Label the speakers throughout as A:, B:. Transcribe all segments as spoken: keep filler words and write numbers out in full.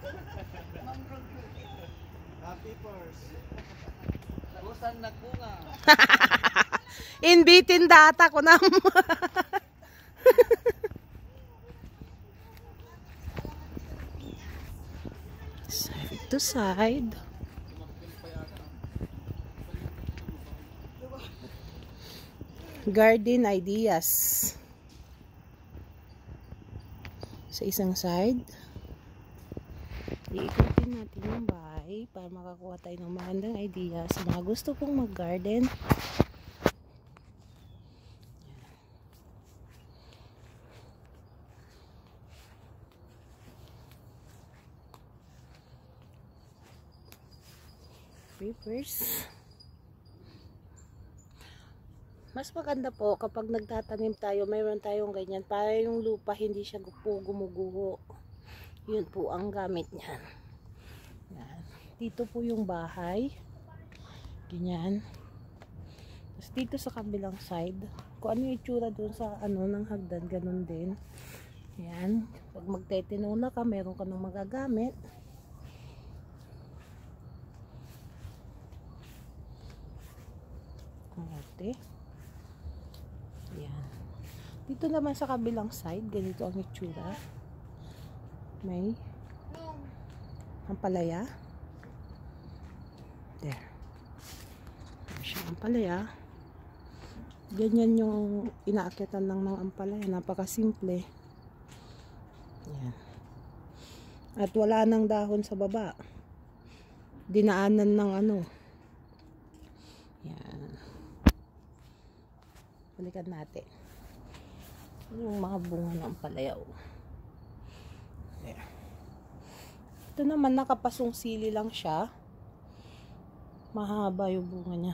A: Happy first. Busan nagbunga.
B: Inbitin data ko na. Side to side. Garden ideas. Sa isang side, iikutin natin yung bahay para makakuha tayo ng magandang idea sa mga gusto pong mag-garden. Papers. Mas maganda po kapag nagtatanim tayo, mayroon tayong ganyan para yung lupa hindi siya po gumuguho. Yun po ang gamit niyan. Yan. Dito po yung bahay. Ganyan. Tapos dito sa kabilang side, kung ano yung itsura doon sa ano ng hagdan, ganun din. Yan. Pag magtetinula ka, meron ka nang magagamit. Ate. Yan. Dito naman sa kabilang side, ganito ang itsura. May ampalaya. There. May siya ampalaya. Ganyan yung inaakyatan lang ng ampalaya. Napakasimple. Yan. At wala nang dahon sa baba. Dinaanan ng ano. Yan. Balikan natin. Yung mga bunga ng ampalaya. There. Ito naman nakapasong sili lang siya. Mahaba yung bunga niya.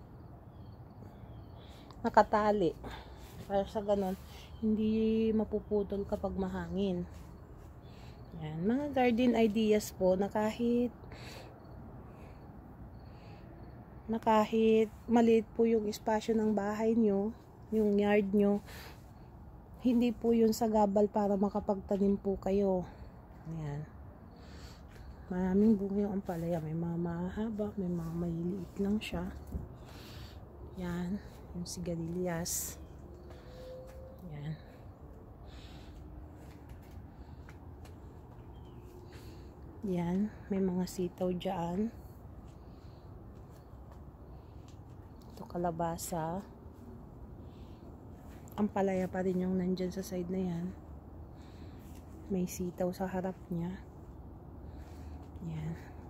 B: Nakatali. Para sa ganon, hindi mapuputol kapag mahangin. Yan. Mga garden ideas po na kahit na kahit maliit po yung espasyo ng bahay nyo, yung yard nyo, hindi po yun sagabal para makapagtanim po kayo. Ayan. Maraming bunga yung ampalaya. May mga mahaba, may mga maliliit lang siya. Yan. Yung sigarilyas. Yan. Yan. May mga sitaw dyan. Ito kalabasa. Ampalaya pa rin yung nandyan sa side na yan. May sitaw sa harap niya. Yan.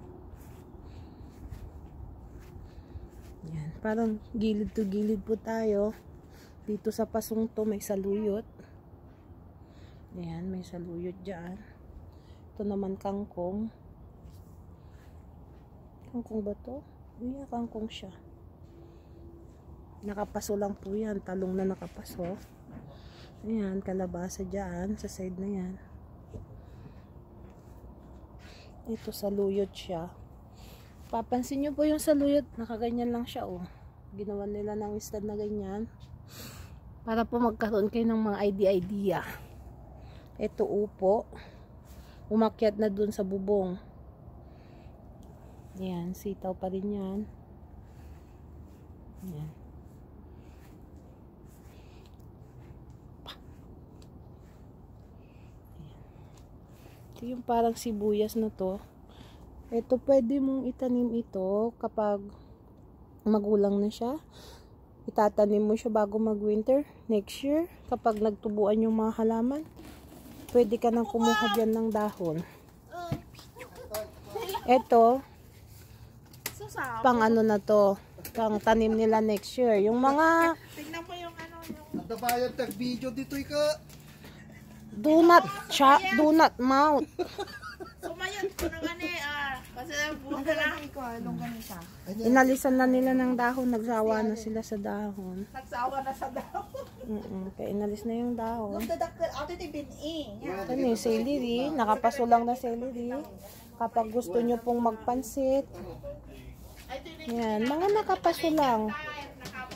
B: Yan. Parang gilid to gilid po tayo. Dito sa pasong to may saluyot. Yan. May saluyot dyan. Ito naman kangkong. Kangkong ba to? Iya, kangkong siya. Nakapaso lang po yan. Talong na nakapaso. Ayan, kalabasa dyan. Sa side na yan. Ito, saluyot siya. Papansin nyo po yung saluyot. Nakaganyan lang siya, oh. Ginawa nila ng stand na ganyan. Para po magkaroon kayo ng mga idea-idea. Ito, upo. Umakyat na dun sa bubong. Ayan, sitaw pa rin yan. Ayan. Ito yung parang sibuyas na to. Ito pwede mong itanim ito kapag magulang na siya. Itatanim mo siya bago mag-winter. Next year, kapag nagtubuan yung mga halaman, pwede ka nang kumuha dyan ng dahon. Ito, pang ano na to, pang tanim nila next year. Yung mga...
C: Tignan mo yung ano, yung...
A: Nagdabayan tag-video dito ika.
B: Do not chat, do not mouth.
C: Sumayot ko ng ano eh, ah. Kasi buka na.
B: Inalisan na nila ng dahon, nagsawa na sila sa dahon.
C: Nagsawa na sa daw.
B: Mm -mm, kaya inalis na yung dahon.
C: Ato ito bin-ing.
B: Ano yung celery, nakapaso lang na celery. Kapag gusto nyo pong magpansit. Yan, mga nakapaso lang.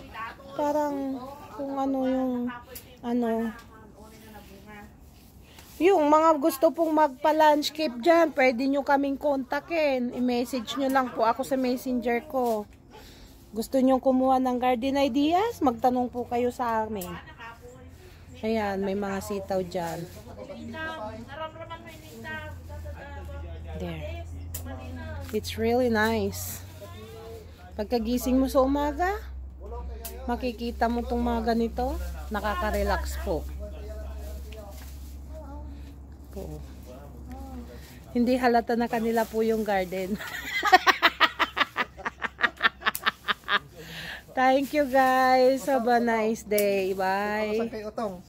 B: Parang kung ano yung ano. Yung mga gusto pong magpa-landscape dyan, pwede nyo kaming kontakin. I-message nyo lang po ako sa messenger ko. Gusto nyo kumuha ng garden ideas? Magtanong po kayo sa amin. Ayan, may mga sitaw dyan. There. It's really nice. Pagkagising mo sa umaga, makikita mo tong mga ganito. Nakaka-relax po. po. Hindi halata na kanila po yung garden. Thank you guys. Have a nice day. Bye.
A: Saan kay Otong?